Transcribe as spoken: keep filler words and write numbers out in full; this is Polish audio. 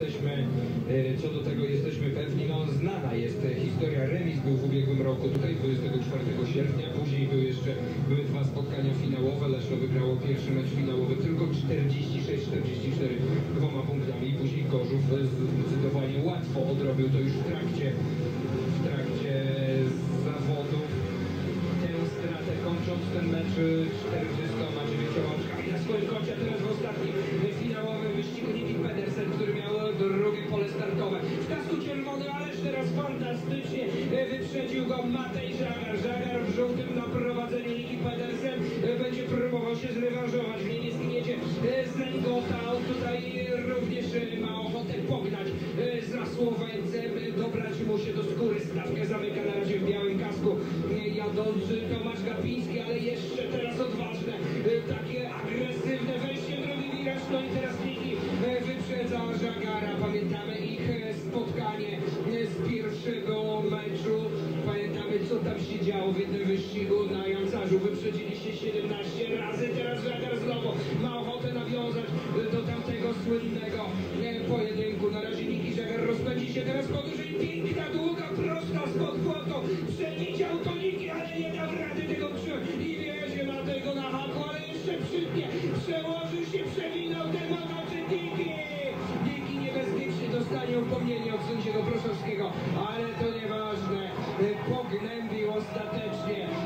Jesteśmy, co do tego jesteśmy pewni, no znana jest historia, remis był w ubiegłym roku, tutaj dwudziestego czwartego sierpnia, później były jeszcze były dwa spotkania finałowe, Leszno wygrało pierwszy mecz finałowy tylko czterdzieści sześć czterdzieści cztery dwoma punktami, później Gorzów zdecydowanie łatwo odrobił to już w trakcie, w trakcie zawodów. Tę stratę kończąc ten mecz czterdziestoma dziewięcioma oczkami na swoim koncie, a teraz w ostatnim finałowym wyścigu Niki Pedersen, który miał drugie pole startowe. W kasku czerwony, ależ teraz fantastycznie wyprzedził go Matej Żagar. Żagar w żółtym na prowadzeniu Niki Pedersen będzie próbował się zrewanżować. W niebieskim jedzie Zengota. Tutaj również ma ochotę pognać za Słoweńcem, dobrać mu się do skóry. Stawkę zamyka na razie w białym kasku jadący Tomasz Gapiński, ale jeszcze teraz odważne, takie agresywne wejście, drogi wiraż. No i teraz Niki wyprzedza Żagara. Pamiętamy ich spotkanie z pierwszego meczu. Pamiętamy, co tam się działo w jednym wyścigu na Jancarzu. Wyprzedzili się siedemnaście razy. Teraz Żagar znowu ma ochotę nawiązać do tamtego słynnego pojedynku. Na razie Niki Żagar rozpędzi się teraz podróż i piękna, długa, prosta spod płotu. Przewidział to Niki, ale nie dał rady tego przyjąć i wiezie ma tego na haku, ale jeszcze przytnie. Przełożył się, przewinął ten motocyk Niki. Niki niebezpiecznie dostanie upomnienie od sędziego Proszowskiego, ale to nieważne. Pognębił ostatecznie